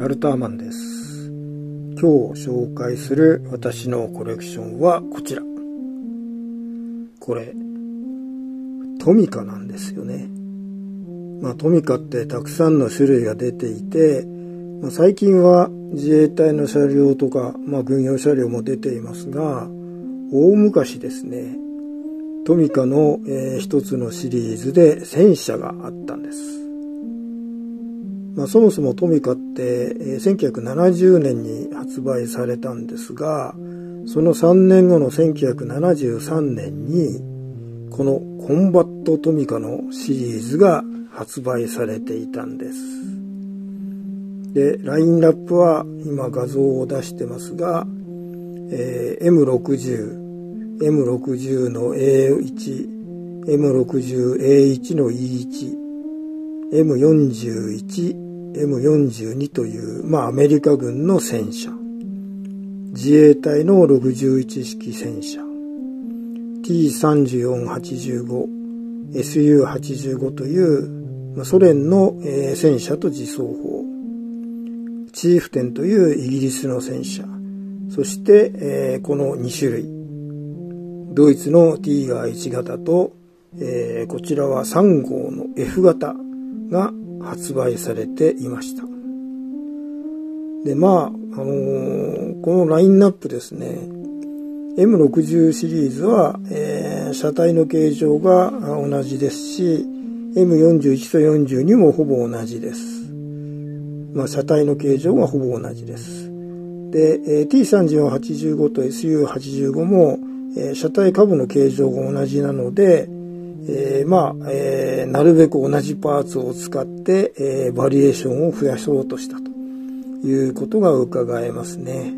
ルターマンです。今日紹介する私のコレクションはこちら。これトミカなんですよね。トミカってたくさんの種類が出ていて、最近は自衛隊の車両とか、軍用車両も出ていますが、大昔ですね、トミカの、一つのシリーズで戦車があったんです。そもそもトミカって、1970年に発売されたんですが、その3年後の1973年にこのコンバットトミカのシリーズが発売されていたんです。で、ラインナップは今画像を出してますが、M60、M60 の A1、M60A1 の E1、M41、M42 というアメリカ軍の戦車、自衛隊の61式戦車、T3485、SU85 というソ連の戦車と自走砲、チーフテンというイギリスの戦車、そしてこの2種類、ドイツのティーガー1型とこちらは3号の F 型が発売されていました。で、このラインナップですね、M60 シリーズは、車体の形状が同じですし、M41 と42もほぼ同じです。車体の形状がほぼ同じです。で、T3485 と SU85 も、車体下部の形状が同じなので、なるべく同じパーツを使って、バリエーションを増やそうとしたということが伺えますね。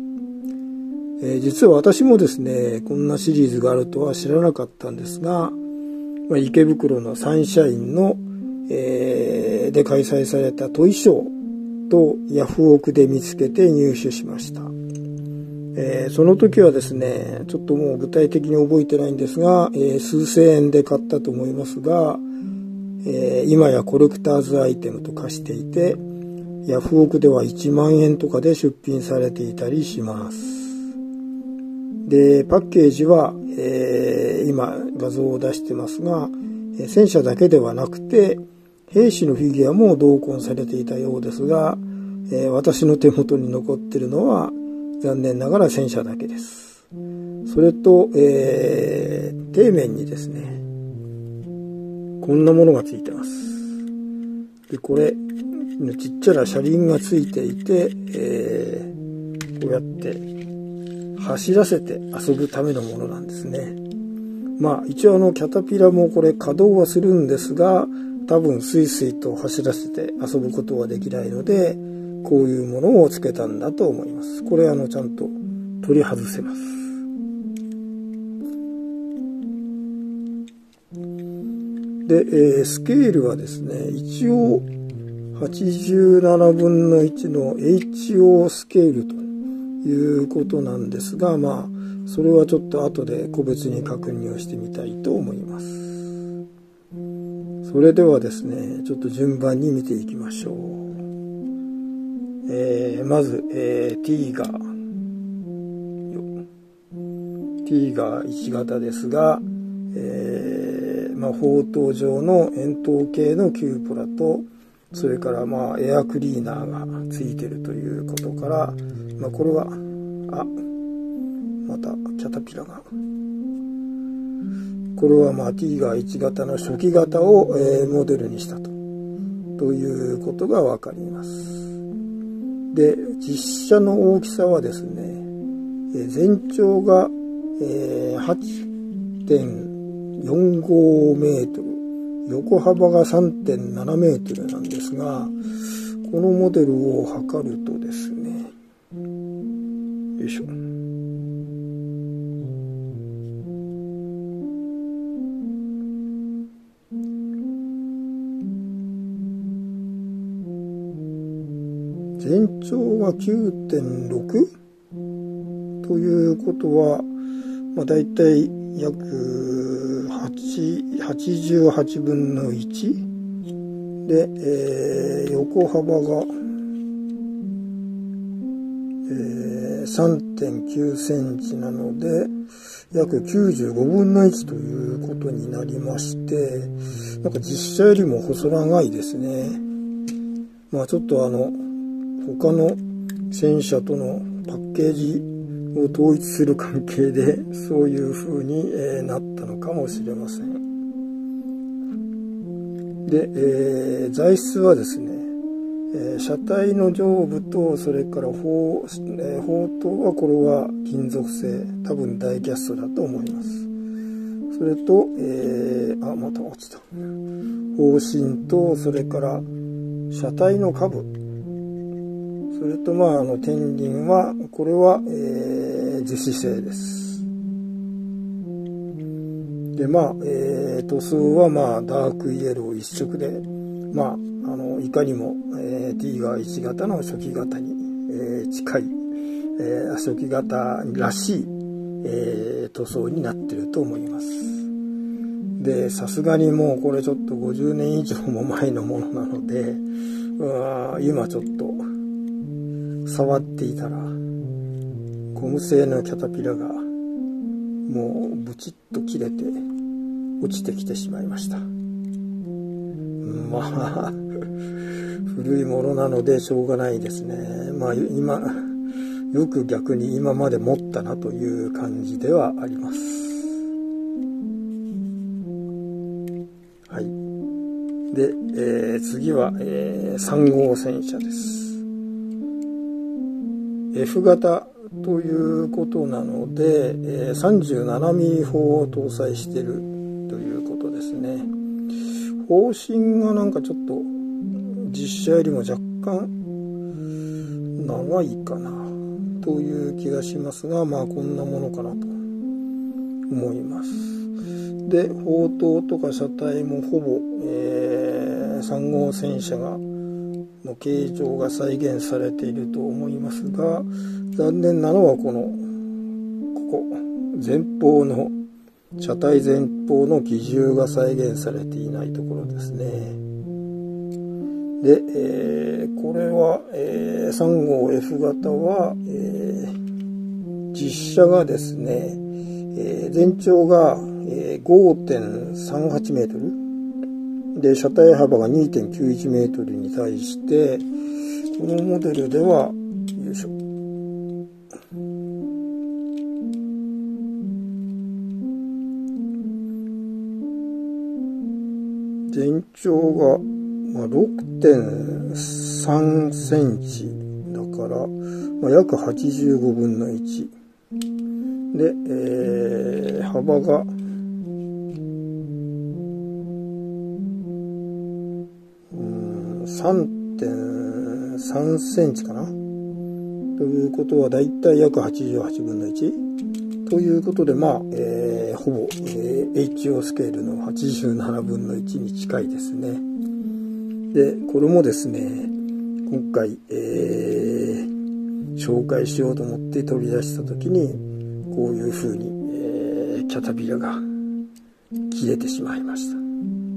実は私もですね、こんなシリーズがあるとは知らなかったんですが、池袋のサンシャインの、で開催されたトイショーとヤフオクで見つけて入手しました。その時はですね、ちょっともう具体的に覚えてないんですが、数千円で買ったと思いますが、今やコレクターズアイテムと化していて、ヤフオクでは1万円とかで出品されていたりします。で、パッケージは、今画像を出してますが、戦車だけではなくて兵士のフィギュアも同梱されていたようですが、私の手元に残っているのは残念ながら戦車だけです。それと、底面にですね、こんなものがついてます。で、これちっちゃな車輪がついていて、こうやって走らせて遊ぶためのものなんですね。一応キャタピラもこれ稼働はするんですが、多分スイスイと走らせて遊ぶことはできないので、こういうものをつけたんだと思います。これちゃんと取り外せます。で、スケールはですね、一応87分の1の HO スケールということなんですが、それはちょっと後で個別に確認をしてみたいと思います。それではですね、ちょっと順番に見ていきましょう。まず、ティーガー1型ですが、砲塔状の円筒形のキューポラと、それからエアクリーナーがついているということから、これはまたキャタピラが、これはティーガー1型の初期型を、モデルにしたということがわかります。で、実車の大きさはですね、全長が、8.45 メートル、横幅が 3.7 メートルなんですが、このモデルを測るとですね、よいしょ。全長が 9.6 ということは、だいたい約88分の1で、横幅が 3.9 センチなので、約95分の1ということになりまして、なんか実写よりも細長いですね。まあちょっと他の戦車とのパッケージを統一する関係で、そういう風になったのかもしれません。で、材質はですね、車体の上部と、それから砲塔はこれは金属製、多分ダイキャストだと思います。それと、また落ちた。砲身と、それから車体の下部、それと天輪はこれは、樹脂製です。で塗装はダークイエロー一色で、いかにも、ティーガー1型の初期型に、近い、初期型らしい、塗装になっていると思います。で、さすがにもうこれちょっと50年以上も前のものなので、今ちょっと触っていたら、ゴム製のキャタピラがもうブチッと切れて落ちてきてしまいました。古いものなのでしょうがないですね。よく逆に今まで持ったなという感じではあります。はい。で、次は、3号戦車です。F 型ということなので、37ミリ砲を搭載しているということですね。砲身がなんかちょっと実写よりも若干長いかなという気がしますが、こんなものかなと思います。で、砲塔とか車体もほぼ、3号戦車の形状が再現されていると思いますが、残念なのはここ前方の車体前方の機銃が再現されていないところですね。で、これは、3号 F 型は、実車がですね、全長が、5.38 メートルで、車体幅が 2.91 メートルに対して、このモデルでは、よいしょ、全長が、6.3 センチだから、約85分の1で、幅が3.3 センチかなということはだいたい約88分の1ということで、ほぼ、HO スケールの87分の1に近いですね。で、これもですね、今回、紹介しようと思って取り出した時に、こういう風に、キャタピラが切れてしまいました。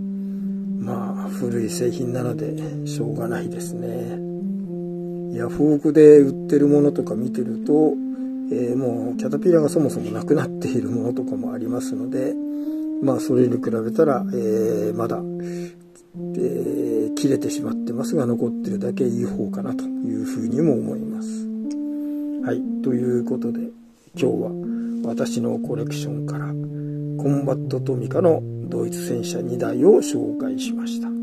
古い製品なのでしょうがないですね。ヤフオクで売ってるものとか見てると、もうキャタピラがそもそもなくなっているものとかもありますので、それに比べたら、まだ、切れてしまってますが、残ってるだけいい方かなというふうにも思います。はい、ということで今日は私のコレクションからコンバットトミカのドイツ戦車2台を紹介しました。